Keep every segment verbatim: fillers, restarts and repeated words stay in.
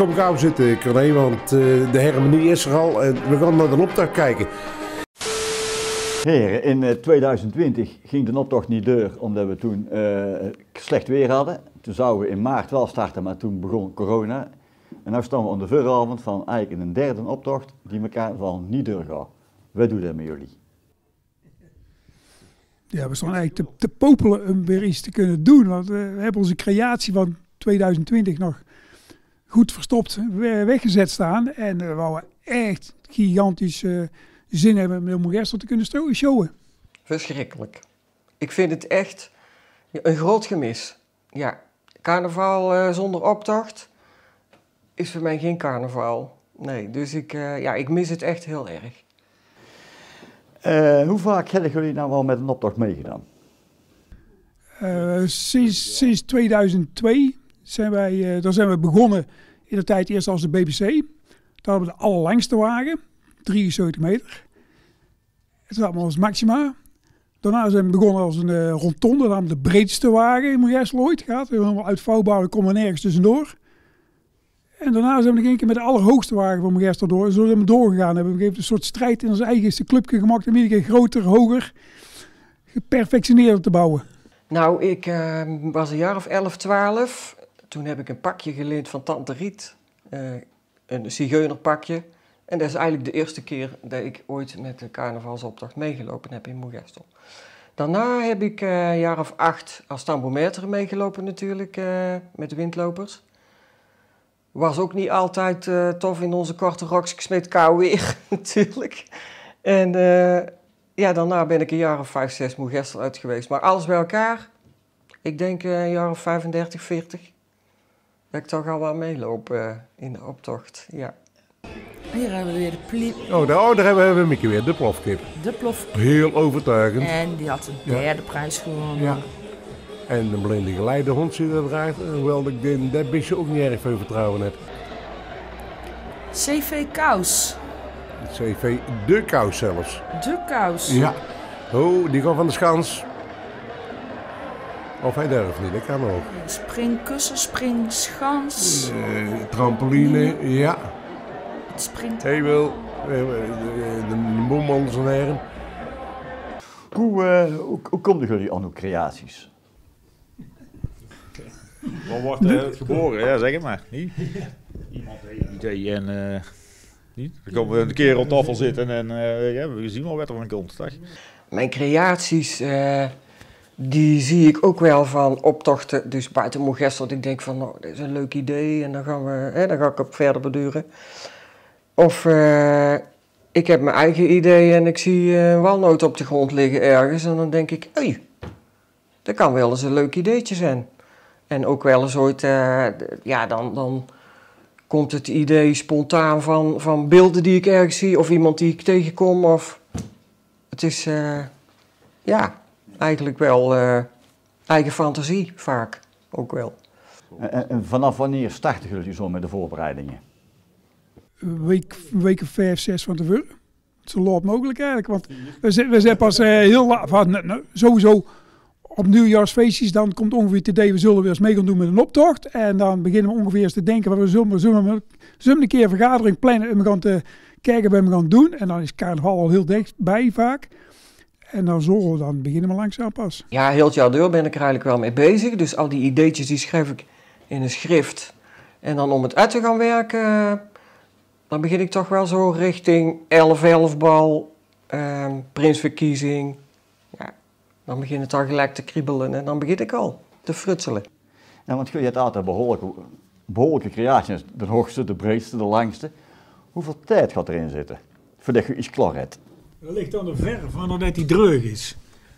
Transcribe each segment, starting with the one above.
Kom gauw zitten, Corné, want uh, de harmonie is er al en we gaan naar de optocht kijken. Heren, in uh, tweeduizend twintig ging de optocht niet door omdat we toen uh, slecht weer hadden. Toen zouden we in maart wel starten, maar toen begon corona. En nu staan we aan de vooravond van eigenlijk een derde optocht die elkaar van niet doorgaat. Wat doen we dat met jullie? Ja, we staan eigenlijk te, te popelen om weer iets te kunnen doen. Want we hebben onze creatie van tweeduizend twintig nog goed verstopt weggezet staan. En we wouden echt gigantisch uh, zin hebben om Moergestel te kunnen showen. Verschrikkelijk. Ik vind het echt een groot gemis. Ja, carnaval uh, zonder optocht is voor mij geen carnaval. Nee, dus ik, uh, ja, ik mis het echt heel erg. Uh, hoe vaak hebben jullie nou wel met een optocht meegedaan? Uh, sinds, sinds tweeduizend twee zijn wij, uh, daar zijn we begonnen in de tijd eerst als de B B C. Daar hadden we de allerlangste wagen, drieënzeventig meter. Het was allemaal als maxima. Daarna zijn we begonnen als een uh, rondonde, dan de breedste wagen in Moergestel ooit gehad. We hebben helemaal uitvouwbaar, we komen nergens tussendoor. En daarna zijn we nog een keer met de allerhoogste wagen van Moergestel door. Zo zijn we doorgegaan. Hebben we een soort strijd in ons eigen clubje gemaakt om iedere keer groter, hoger, geperfectioneerder te bouwen. Nou, ik uh, was een jaar of elf, twaalf. Toen heb ik een pakje geleend van Tante Riet. Uh, een zigeunerpakje. En dat is eigenlijk de eerste keer dat ik ooit met de carnavalsoptocht meegelopen heb in Moergestel. Daarna heb ik uh, een jaar of acht als tambourmeter meegelopen natuurlijk, uh, met de windlopers. Was ook niet altijd uh, tof in onze korte rokjes met kou weer, natuurlijk. En uh, ja, daarna ben ik een jaar of vijf, zes Moergestel uit geweest. Maar alles bij elkaar, ik denk uh, een jaar of vijfendertig, veertig. Dat ik toch al wel meeloop uh, in de optocht, ja. Hier hebben we weer de plie... Oh, daar, oh, daar hebben we Mieke weer, de plofkip. De plof. Heel overtuigend. En die had de derde ja. prijs gewonnen. Ja. En de blinde geleidehond zit er draait, hoewel ik denk dat beetje ook niet erg veel vertrouwen heb. C V Kous. C V de Kous zelfs. De Kous. Ja. Oh, die kan van de schans. Of hij durft niet, dat kan ook. Springkussen, springschans. Uh, trampoline, ja. Het springt. Hij wil. De, de boeman zijn heren. Hoe, uh, hoe, hoe komen jullie aan uw creaties? Waar wordt uh, het geboren? Ja, zeg het maar. Niet? Iemand heeft een idee en uh, niet? Dan komen we een keer op tafel zitten en uh, ja, we zien wel wat er van komt. Toch? Mijn creaties, uh, die zie ik ook wel van optochten, dus buiten Moergestel. Ik denk van, nou, dat is een leuk idee en dan, gaan we, hè, dan ga ik op verder beduren. Of uh, ik heb mijn eigen idee en ik zie een walnoot op de grond liggen ergens en dan denk ik, hé, hey, dat kan wel eens een leuk ideetje zijn. En ook wel eens ooit, uh, ja, dan, dan komt het idee spontaan van, van beelden die ik ergens zie of iemand die ik tegenkom. Of het is, uh, ja, eigenlijk wel uh, eigen fantasie vaak ook wel. En, en vanaf wanneer starten jullie zo met de voorbereidingen? Een week, week of vijf, zes van tevoren. Zo laat mogelijk eigenlijk, want we zijn, we zijn pas uh, heel laat, nou, sowieso... Op nieuwjaarsfeestjes, dan komt ongeveer het idee, we zullen weer eens mee gaan doen met een optocht. En dan beginnen we ongeveer eens te denken, we zullen, we zullen, we zullen een keer een vergadering plannen en we gaan te kijken wat we gaan doen. En dan is carnaval al heel dichtbij vaak. En dan, zo, dan beginnen we langzaam pas. Ja, heel het jaar door ben ik er eigenlijk wel mee bezig. Dus al die ideetjes die schrijf ik in een schrift. En dan om het uit te gaan werken, dan begin ik toch wel zo richting elf elf bal, eh, prinsverkiezing. Ja. Dan begint het al gelijk te kriebelen en dan begin ik al te frutselen. Ja, want je hebt altijd behoorlijke, behoorlijke creaties, de hoogste, de breedste, de langste. Hoeveel tijd gaat erin zitten voordat je iets klaar hebt? Dat ligt aan de verf van dat hij dreug is.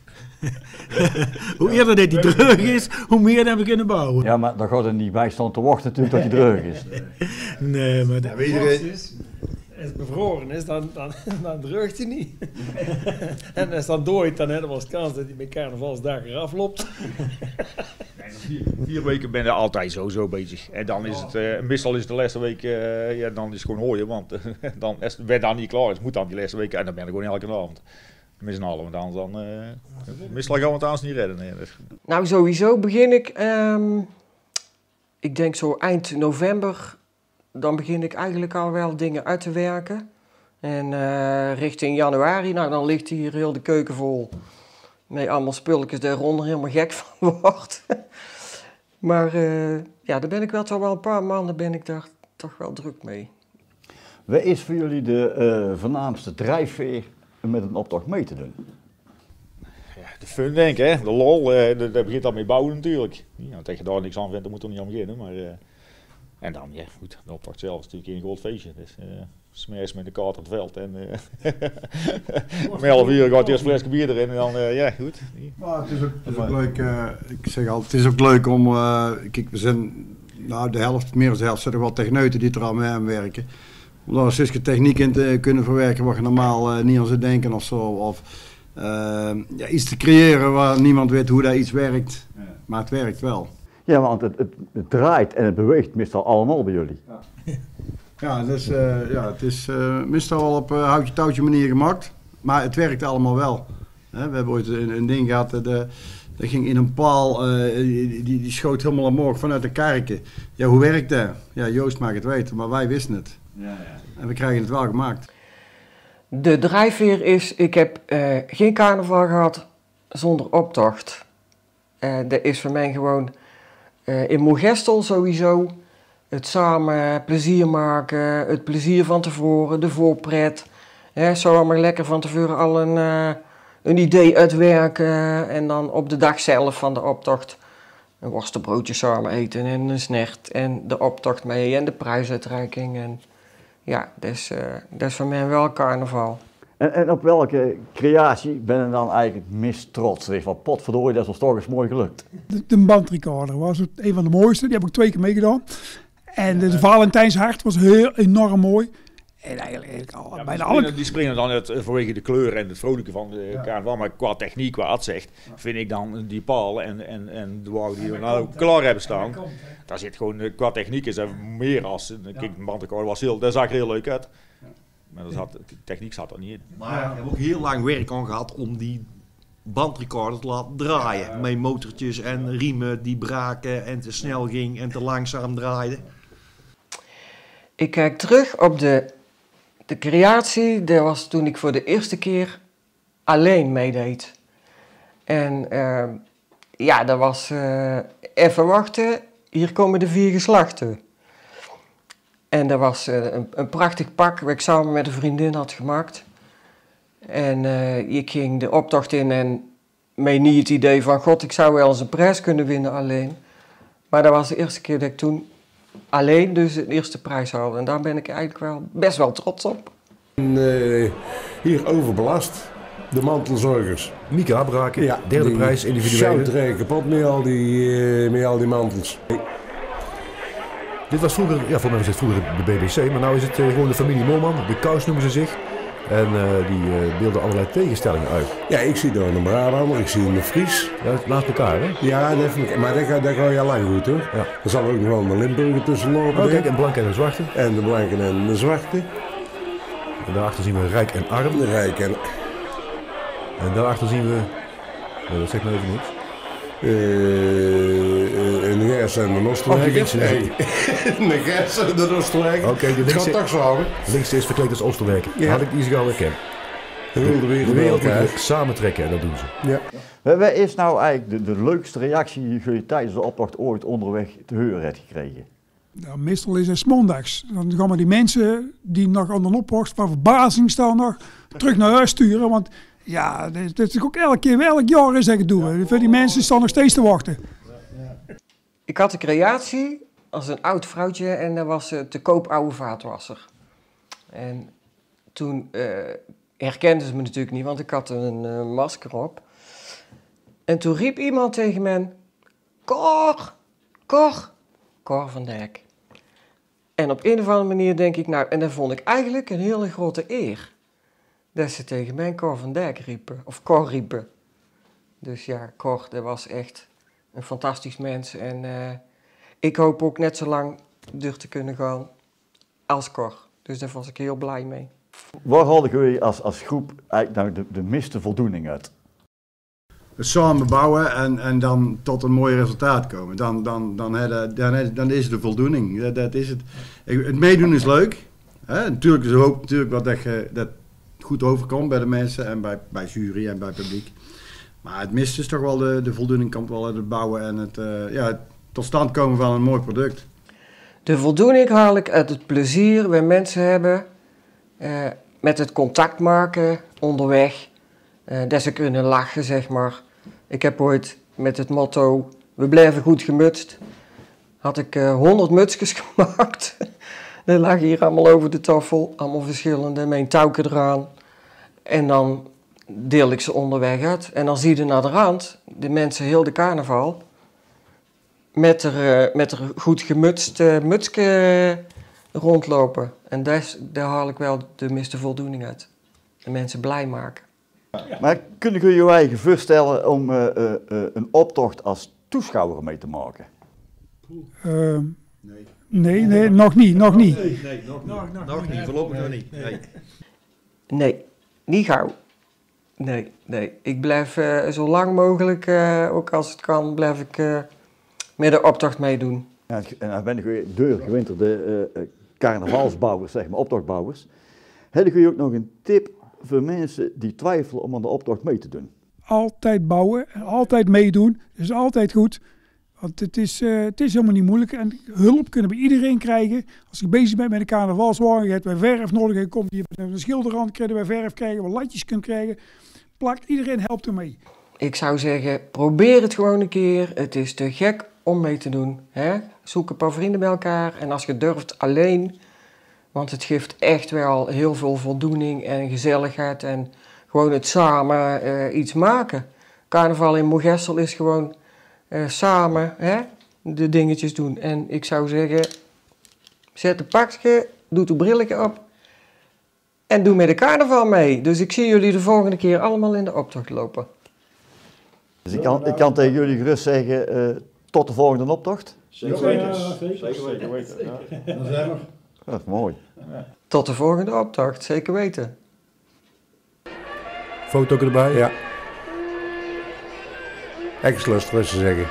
Hoe eerder dat hij dreug is, hoe meer dat we kunnen bouwen. Ja, maar dan gaat er niet bij staan te wachten natuurlijk dat hij dreug is. Nee, maar dat ja, iedereen... is, als het bevroren is, dan, dan, dan dreugt hij niet. En als het dan dooit, dan hebben we als kans dat hij met carnavalsdag eraf loopt. Vier, vier weken ben je altijd zo, zo bezig. En dan is het, uh, meestal is de laatste week, uh, ja, dan is het gewoon hooien. Want uh, dan, als het dan niet klaar is, moet dan die laatste week. En dan ben ik gewoon elke avond. Met z'n allen, want anders dan, uh, meestal gaan we het anders niet redden. Nee. Nou, sowieso begin ik, um, ik denk zo eind november, dan begin ik eigenlijk al wel dingen uit te werken. En uh, richting januari, nou dan ligt hier heel de keuken vol. Met allemaal spulletjes daaronder, helemaal gek van wordt. Maar uh, ja, daar ben ik wel toch wel een paar maanden ben ik daar toch wel druk mee. Wat is voor jullie de uh, voornaamste drijfveer om met een optocht mee te doen? Ja, de fun denk ik, hè? De lol, uh, daar begint dan mee bouwen natuurlijk. Ja, tegen daar niks aan vindt, dan moet er niet aan beginnen. Maar, uh, en dan, ja goed, de optocht zelf is natuurlijk een groot feestje. Dus, uh, smers met de kaart op het veld en uh, om elf uur gaat eerst flesje bier erin en dan, uh, ja goed. Maar het is ook, het is ook leuk, uh, ik zeg altijd, het is ook leuk om, uh, kijk we zijn, nou de helft, meer dan de helft zijn er wel techneuten die er al mee aan werken. Om daar een techniek in te kunnen verwerken waar je normaal uh, niet aan zou denken of zo. Of uh, ja, iets te creëren waar niemand weet hoe dat iets werkt, ja. Maar het werkt wel. Ja, want het, het, het draait en het beweegt meestal allemaal bij jullie. Ja. Ja, dus, uh, ja, het is uh, meestal wel op uh, houtje-touwtje manier gemaakt, maar het werkt allemaal wel. He, we hebben ooit een, een ding gehad, dat uh, ging in een paal, uh, die, die schoot helemaal omhoog vanuit de kerken. Ja, hoe werkt dat? Ja, Joost mag het weten, maar wij wisten het. Ja, ja. En we krijgen het wel gemaakt. De drijfveer is, ik heb uh, geen carnaval gehad zonder optocht. Uh, dat is voor mij gewoon uh, in Moergestel sowieso. Het samen plezier maken, het plezier van tevoren, de voorpret. Hè, zo allemaal lekker van tevoren al een, uh, een idee uitwerken. En dan op de dag zelf van de optocht een worstenbroodje samen eten en een snert. En de optocht mee en de prijsuitreiking. En ja, dat is, uh, dat is voor mij wel carnaval. En, en op welke creatie ben je dan eigenlijk het meest trots? Zeg van potverdorie, dat is ons toch eens mooi gelukt. De, de bandrecorder was het een van de mooiste, die heb ik twee keer meegedaan. En de, de Valentijnshart was heel enorm mooi. En eigenlijk, eigenlijk al, ja, bijna die, springen, alle... die springen dan uit, vanwege de kleur en het vrolijke van de ja. carnaval. Maar qua techniek, qua uitzicht, ja. vind ik dan die paal en, en, en de wagen die we nou klaar hebben staan. Komt, daar zit gewoon, qua techniek is er meer als. Ja. Kijk, de bandrecorder was heel, daar zag er heel leuk uit. Ja. Maar dat zat, de techniek zat er niet in. Maar we hebben ook heel lang werk aan gehad om die bandrecorder te laten draaien. Ja. Met motortjes en riemen die braken en te snel ging en te langzaam draaiden. Ik kijk terug op de, de creatie, dat was toen ik voor de eerste keer alleen meedeed. En uh, ja, dat was uh, even wachten, hier komen de vier geslachten. En dat was uh, een, een prachtig pak wat ik samen met een vriendin had gemaakt. En uh, ik ging de optocht in en met niet het idee van god, ik zou wel eens een prijs kunnen winnen alleen. Maar dat was de eerste keer dat ik toen alleen dus de eerste prijs haalde. En daar ben ik eigenlijk wel best wel trots op. En, uh, hier overbelast, de mantelzorgers. Mika Braken, ja, derde prijs individuele. Zout kapot met al die, uh, met al die mantels. Dit was vroeger, ja voor mij was het vroeger de B B C, maar nu is het uh, gewoon de familie Moorman. De Kous noemen ze zich. En uh, die uh, beelden allerlei tegenstellingen uit. Ja, ik zie daar een Brabander, ik zie een Fries. Ja, naast elkaar, hè? Ja, dat, maar dat gaat, dat gaat heel lang goed, hoor. Ja. Er zal ook nog wel een Limburger tussen lopen. Oh, kijk, een blanke en een zwarte. En de blanke en de zwarte. En daarachter zien we Rijk en Arm. Rijk en... En daarachter zien we... Nee, dat zegt me even niks. Uh, uh, een Gers en een Oosterwijker. Nee, een Gers en een Oosterwijker. Oké, de linkse, toch zo, linkse is verkleed als Oosterwijker. Ja. Had ik die zich al herkend. De, de, de wereld, de wereld moet we samentrekken en dat doen ze. Ja. Wat is nou eigenlijk de, de leukste reactie die je tijdens de optocht ooit onderweg te horen hebt gekregen? Nou, meestal is het 's mondags. Dan gaan we die mensen die nog aan de optocht van verbazing staan nog terug naar huis sturen. Want ja, dat is ook elke keer, elk jaar is dat gedoe. Ja. Voor die mensen staan nog steeds te wachten. Ik had een creatie als een oud vrouwtje en dat was een te koop oude vaatwasser. En toen uh, herkenden ze me natuurlijk niet, want ik had een uh, masker op. En toen riep iemand tegen me, Cor, Cor, Cor van Dijk. En op een of andere manier denk ik, nou, en dat vond ik eigenlijk een hele grote eer. Dat ze tegen mij Cor van Dijk riepen, of Cor riepen. Dus ja, Cor, dat was echt een fantastisch mens. En uh, ik hoop ook net zo lang door te kunnen gaan als Cor. Dus daar was ik heel blij mee. Waar hadden jullie als, als groep eigenlijk nou de, de meeste voldoening uit? samen bouwen en, en dan tot een mooi resultaat komen. Dan, dan, dan, dan, dan, dan is het de voldoening. Dat, dat is het. Het meedoen is leuk. Hè? Natuurlijk is de hoop natuurlijk wat dat, je, dat goed overkomt bij de mensen en bij, bij jury en bij publiek. Maar het mist is toch wel de, de voldoening komt wel uit het bouwen en het, uh, ja, het tot stand komen van een mooi product. De voldoening haal ik uit het plezier waar mensen hebben uh, met het contact maken onderweg. Uh, dat ze kunnen lachen, zeg maar. Ik heb ooit met het motto, we blijven goed gemutst, had ik honderd uh, mutsjes gemaakt. Die lagen hier allemaal over de tafel, allemaal verschillende, met een touwke eraan. En dan deel ik ze onderweg uit. En dan zie je naar de rand, de mensen heel de carnaval, met er, uh, met er goed gemutst uh, mutsje rondlopen. En daar, daar haal ik wel de meeste voldoening uit. De mensen blij maken. Maar kun je je eigen voorstellen om uh, uh, uh, een optocht als toeschouwer mee te maken? Uh, nee. nee, nee, nog niet, nog niet. Nee, nee nog, nog, nog, nog niet, voorlopig nog niet. Nee. nee, niet gauw. Nee, nee. Ik blijf uh, zo lang mogelijk, uh, ook als het kan, blijf ik uh, met de optocht meedoen. Ja, en dan ben ik door gewinterde uh, carnavalsbouwers, zeg maar, optochtbouwers. Heb je ook nog een tip voor mensen die twijfelen om aan de optocht mee te doen? Altijd bouwen en altijd meedoen. Dat is altijd goed. Want het is, uh, het is helemaal niet moeilijk. En hulp kunnen we iedereen krijgen. Als je bezig bent met een carnavalswagen, je hebt bij verf nodig, je komt hier met een schilderrand, krijgen bij verf krijgen, we latjes kunt krijgen. Plakt, iedereen helpt ermee. Ik zou zeggen, probeer het gewoon een keer. Het is te gek om mee te doen. Hè? Zoek een paar vrienden bij elkaar. En als je durft, alleen. Want het geeft echt wel heel veel voldoening en gezelligheid. En gewoon het samen uh, iets maken. Carnaval in Moergestel is gewoon uh, samen hè, de dingetjes doen. En ik zou zeggen, zet een pakje, doe de brilletje op. En doe met de carnaval mee. Dus ik zie jullie de volgende keer allemaal in de optocht lopen. Dus ik kan, ik kan tegen jullie gerust zeggen, uh, tot de volgende optocht? Zeker weten. Ja, zeker. Zeker weten. Ja. Dan zijn we. Dat is mooi. Ja. Tot de volgende optocht, zeker weten. Foto erbij? Ja. Ex-lust, wat ze zeggen.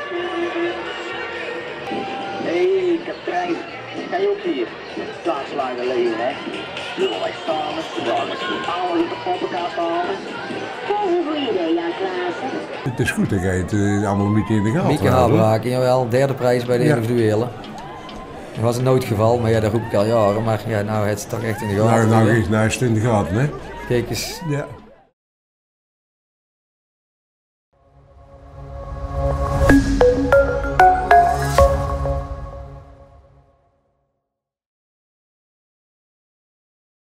Nee, kapitein. Kan je ook hier? Plaatsslagen leven, hè? Jongen, staan we. Dan is goed. Oude de poppenkast halen. Volgende voor idee, Jan Klaassen. Het is goed dat jij het uh, allemaal een beetje in de gaten houdt. Mieke Habraken, jawel. Derde prijs bij de ja. individuele. Dat was een noodgeval, maar ja, dat roep ik al jaren. Maar ja, nou het is toch echt in de gaten. Nou, nou is het in de gaten, hè? Kijk eens. Ja.